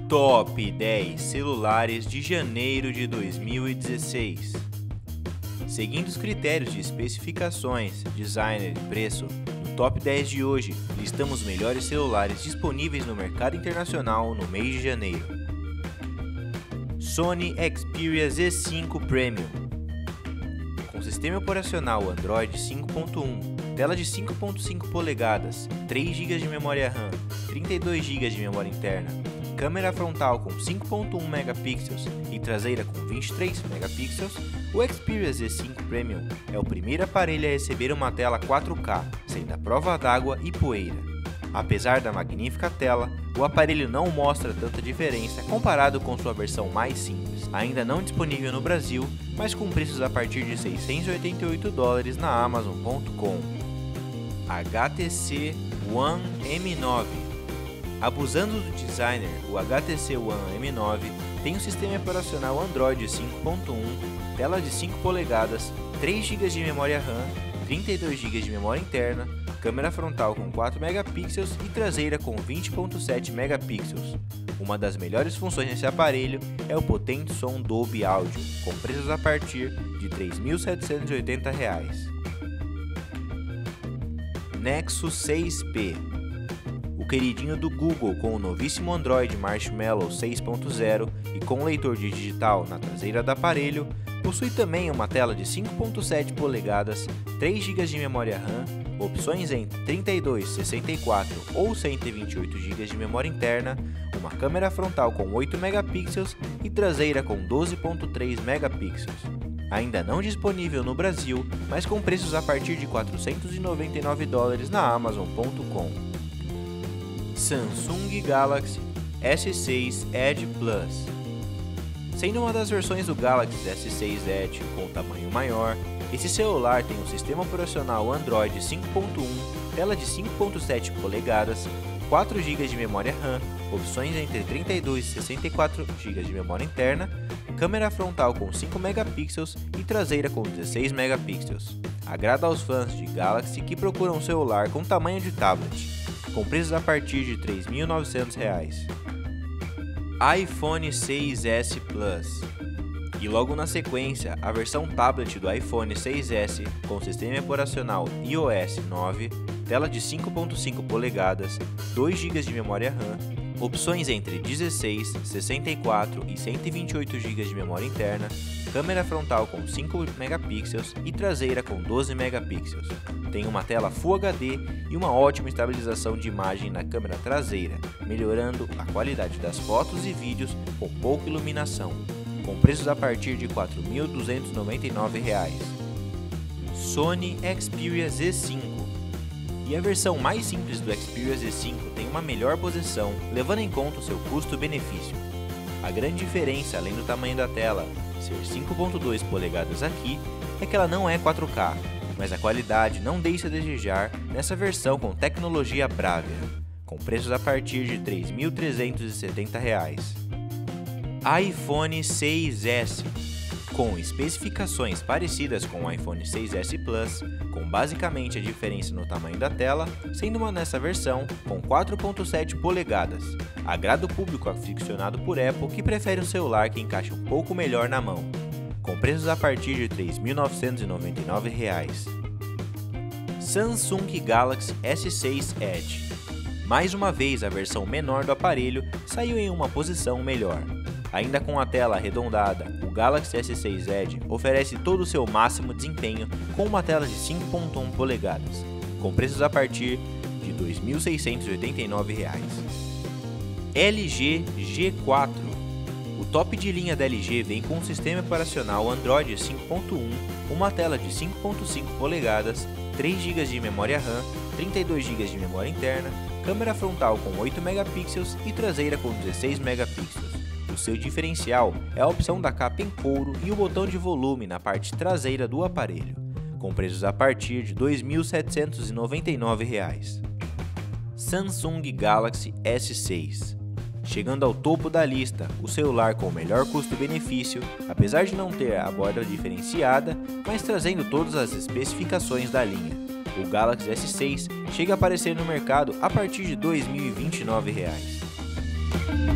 Top 10 celulares de janeiro de 2016. Seguindo os critérios de especificações, design e preço, no Top 10 de hoje, listamos os melhores celulares disponíveis no mercado internacional no mês de janeiro. Sony Xperia Z5 Premium. Com sistema operacional Android 5.1, tela de 5.5 polegadas, 3 GB de memória RAM, 32 GB de memória interna, câmera frontal com 5.1 megapixels e traseira com 23 megapixels, o Xperia Z5 Premium é o primeiro aparelho a receber uma tela 4K, sendo à prova d'água e poeira. Apesar da magnífica tela, o aparelho não mostra tanta diferença comparado com sua versão mais simples, ainda não disponível no Brasil, mas com preços a partir de $688 na Amazon.com. HTC One M9. Abusando do designer, o HTC One M9 tem um sistema operacional Android 5.1, tela de 5 polegadas, 3 GB de memória RAM, 32 GB de memória interna, câmera frontal com 4 megapixels e traseira com 20.7 megapixels. Uma das melhores funções desse aparelho é o potente som Dolby Audio, com preços a partir de R$ 3.780. Nexus 6P. O queridinho do Google com o novíssimo Android Marshmallow 6.0 e com leitor de digital na traseira do aparelho, possui também uma tela de 5.7 polegadas, 3 GB de memória RAM, opções entre 32, 64 ou 128 GB de memória interna, uma câmera frontal com 8 megapixels e traseira com 12.3 megapixels. Ainda não disponível no Brasil, mas com preços a partir de $499 na Amazon.com. Samsung Galaxy S6 Edge Plus. Sendo uma das versões do Galaxy S6 Edge com tamanho maior, esse celular tem um sistema operacional Android 5.1, tela de 5.7 polegadas, 4 GB de memória RAM, opções entre 32 e 64 GB de memória interna, câmera frontal com 5 megapixels e traseira com 16 megapixels. Agrada aos fãs de Galaxy que procuram um celular com tamanho de tablet, com preços a partir de R$ 3.900. iPhone 6s Plus. E logo na sequência, a versão tablet do iPhone 6s com sistema operacional iOS 9, tela de 5.5 polegadas, 2 GB de memória RAM, opções entre 16, 64 e 128 GB de memória interna, câmera frontal com 5 megapixels e traseira com 12 megapixels. Tem uma tela Full HD e uma ótima estabilização de imagem na câmera traseira, melhorando a qualidade das fotos e vídeos com pouca iluminação, com preços a partir de R$ 4.299. Sony Xperia Z5. E a versão mais simples do Xperia Z5 tem uma melhor posição, levando em conta o seu custo-benefício. A grande diferença, além do tamanho da tela ser 5.2 polegadas aqui, é que ela não é 4K, mas a qualidade não deixa a desejar nessa versão com tecnologia Bravia, com preços a partir de R$ 3.370. iPhone 6s. Com especificações parecidas com o iPhone 6s Plus, com basicamente a diferença no tamanho da tela, sendo uma nessa versão com 4.7 polegadas. Agrada o público aficionado por Apple que prefere um celular que encaixa um pouco melhor na mão, com preços a partir de R$ 3.999. Samsung Galaxy S6 Edge. Mais uma vez, a versão menor do aparelho saiu em uma posição melhor. Ainda com a tela arredondada, o Galaxy S6 Edge oferece todo o seu máximo desempenho com uma tela de 5.1 polegadas, com preços a partir de R$ 2.689. LG G4. O top de linha da LG vem com um sistema operacional Android 5.1, uma tela de 5.5 polegadas, 3 GB de memória RAM, 32 GB de memória interna, câmera frontal com 8 megapixels e traseira com 16 megapixels. O seu diferencial é a opção da capa em couro e o botão de volume na parte traseira do aparelho, com preços a partir de R$ 2.799. Samsung Galaxy S6. Chegando ao topo da lista, o celular com o melhor custo-benefício, apesar de não ter a borda diferenciada, mas trazendo todas as especificações da linha. O Galaxy S6 chega a aparecer no mercado a partir de R$ 2.029.